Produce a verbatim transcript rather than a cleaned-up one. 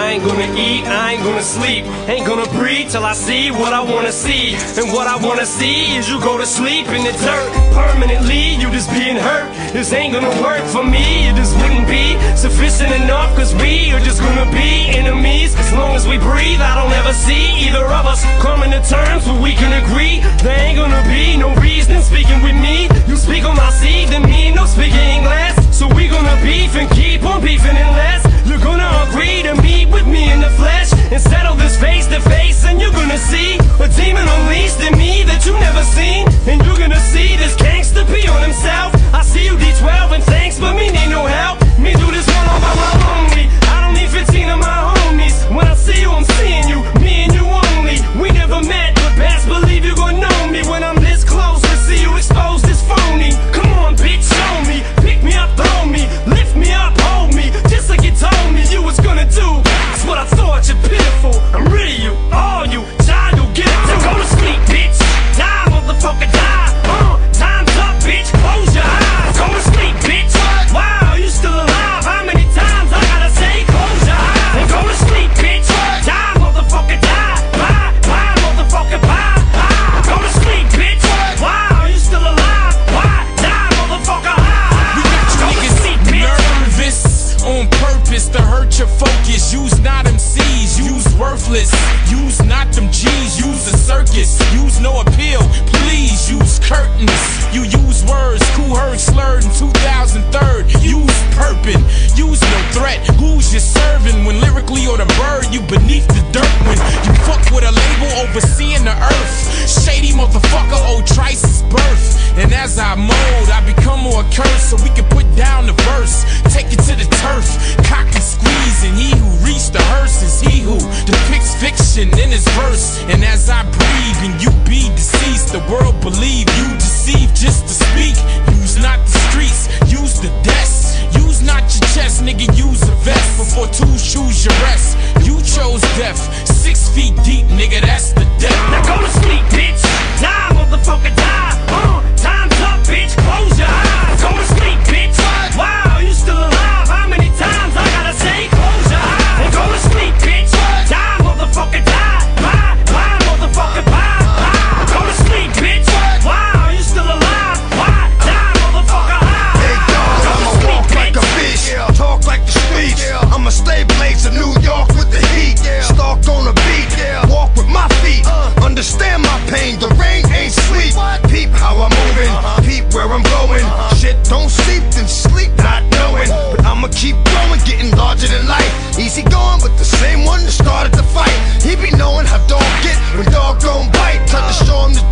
I ain't gonna eat, I ain't gonna sleep, ain't gonna breathe till I see what I wanna see. And what I wanna see is you go to sleep in the dirt permanently, you just being hurt. This ain't gonna work for me, it just wouldn't be sufficient enough, cause we are just gonna be enemies. As long as we breathe, I don't ever see either of us coming to terms where we can agree. There ain't gonna be no reason speaking with me. You speak on my seed, then me no speaking English. So we gonna beef and keep on beefing unless you're gonna agree to meet with me in the flesh and settle this face to face. And you're gonna see a demon unleashed in me that you never seen. And you're gonna see this gangsta be on himself. I see you D twelve and thanks, but me need no help. Me do this one all by my lonely. I don't need fifteen of my homies. When I see you, I'm seeing you, me and you only. We never met, but best believe you gon' know me when I'm this close to see you expose this phony. Come on, bitch, show me. Pick me up, throw me, lift me up, hold me, just like you told me you was gonna do. That's what I thought, you're pitiful. I'm rid of you, all you, child, you'll get it too. Go to sleep, bitch. Die, motherfucker, die. Uh, time's up, bitch. Close your eyes. Go to sleep, bitch. Wow, you still alive? How many times I gotta say close your eyes? And go to sleep, bitch. Die, motherfucker, die. Bye, bye, motherfucker, bye, bye. Go to sleep, bitch. Wow, you still alive? Why? Die, motherfucker, high. Go to sleep, bitch. Nervous on purpose to hurt your focus. Use not M Cs, use worthless. Use not them G's, use a circus. Use no appeal, please use curtains. You use words, cool heard slurred in two thousand three. Use purping, use no threat. Who's you serving when lyrically or the bird? You beneath the dirt when you fuck with a label overseeing the earth. Shady motherfucker, Obie Trice's birth. And as I mold, I become more cursed so we can put down the verse. Take it to the turf, cock and squeeze, and he who reached the hearse is he who depicts fiction in his verse. And as I breathe and you be deceased, the world believe you deceive just to speak. Use not the streets, use the desk. Use not your chest, nigga, use a vest. Before two shoes your rest, you chose death. Six feet deep, nigga, that's the death. Now go to sleep, bitch. Die, motherfucker, die. Uh, time's up, bitch. Close your eyes. Go to sleep, bitch. Wow, you still alive? How many times I gotta say close your eyes? And go to sleep, bitch. Die, motherfucker, die. Bye, bye, motherfucker, bye, bye. Go to sleep, bitch. Wow, you still alive? Why? Die, motherfucker, high. Hey, dog, I'ma walk like a fish, talk like the streets. I'ma stay blaze in New York with the heat. Stalk on the beat, walk with my feet. Understand my pain, the rain ain't sweet. Peep how I'm moving, peep where I'm going. Shit, don't sleep, then sleep not knowing. But I'ma keep going, getting larger than life. Easy going, but the same one that started the fight. He be knowing how dog get when dog gon' bite. Time to show him the